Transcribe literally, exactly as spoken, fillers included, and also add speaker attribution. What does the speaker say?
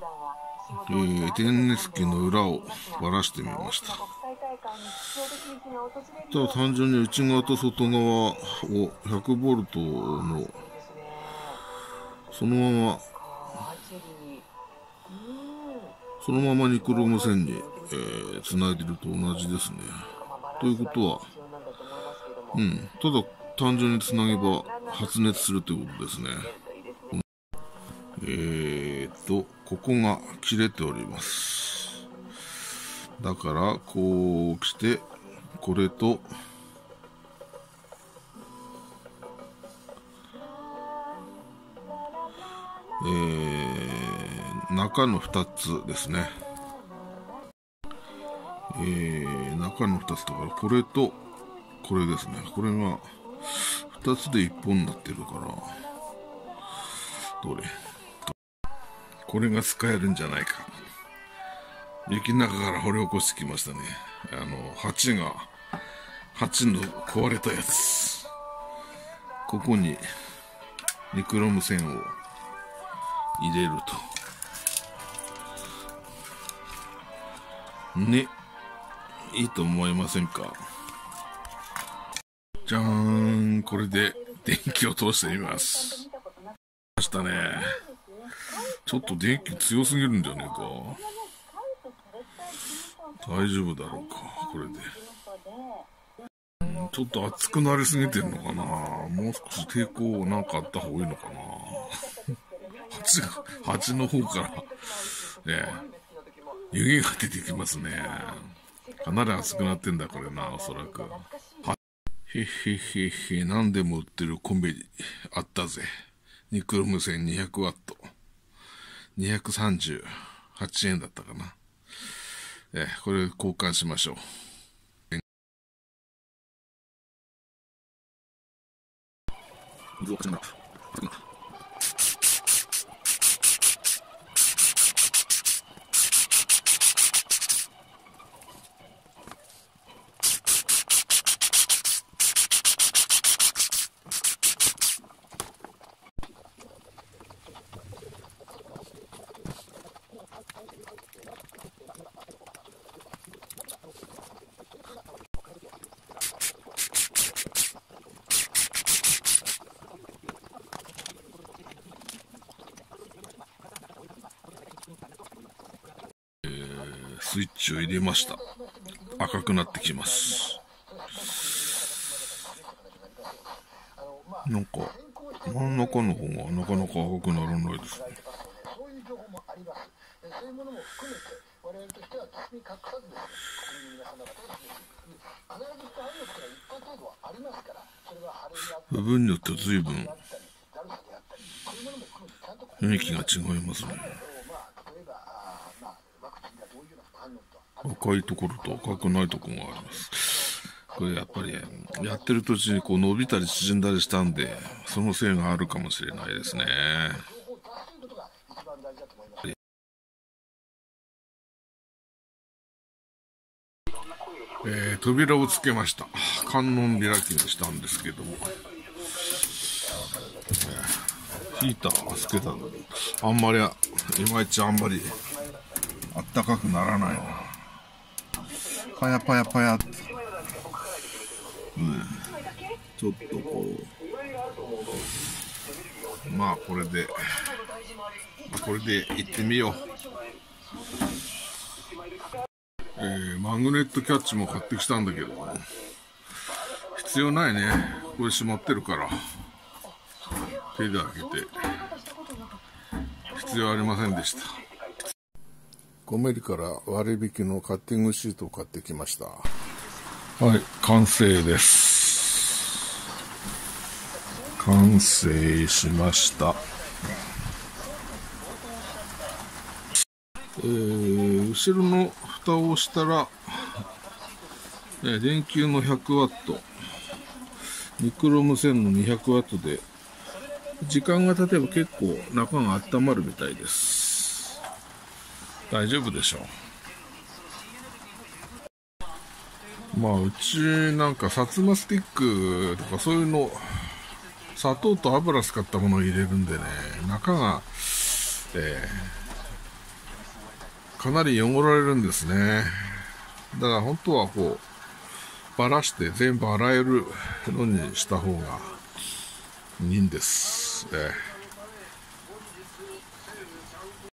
Speaker 1: えー、電熱器の裏を割らしてみました。ただ単純に内側と外側をひゃくボルトのそのままそのままニクロム線に、えー、つないでると同じですね。ということは、うん、ただ単純につなげば発熱するということですね。えーっとここが切れております。だからこうしてこれとえー、中のふたつですね。えー、中のふたつだからこれとこれですね。これがふたつでいっぽんになってるから、どれこれが使えるんじゃないか。雪の中から掘り起こしてきましたね。あの鉢が鉢の壊れたやつ、ここにニクロム線を入れるとね、いいと思いませんか。じゃーん、これで電気を通してみます。ましたね。ちょっと電気強すぎるんじゃねえか。大丈夫だろうか、これで。ちょっと熱くなりすぎてるのかな。もう少し抵抗なんかあった方がいいのかな。蜂が、蜂の方から、ね、湯気が出てきますね。かなり熱くなってんだ、これな、おそらく。へへへへ、何でも売ってるコンビニあったぜ。ニクロム線にひゃくワット。にひゃくさんじゅうはちえんだったかな。え、これ交換しましょう。水をかしながら。スイッチを入れました。赤くなってきます。なんか真ん中の方がなかなか赤くならないですね。部分によっては随分雰囲気が違いますね。赤いところと赤くないところがあります。これやっぱりやってる途中にこう伸びたり縮んだりしたんで、そのせいがあるかもしれないですね。えー、扉をつけました。観音開きにしたんですけども、えー、ヒーターはつけたのにあんまりいまいちあんまりあったかくならないな。パヤパヤパヤって、うん、ちょっとこう、まあこれでこれで行ってみよう。えー、マグネットキャッチも買ってきたんだけど必要ないね。これ閉まってるから手で開けて、必要ありませんでした。ごミリから割引のカッティングシートを買ってきました。はい、完成です。完成しました。えー、後ろの蓋を押したら、えー、電球のひゃくワット、ニクロム線のにひゃくワットで、時間が経てば結構中が温まるみたいです。大丈夫でしょう。まあうちなんか薩摩スティックとかそういうの、砂糖と油使ったものを入れるんでね、中が、えかなり汚られるんですね。だから本当はこうばらして全部洗えるのにした方がいいんです。えー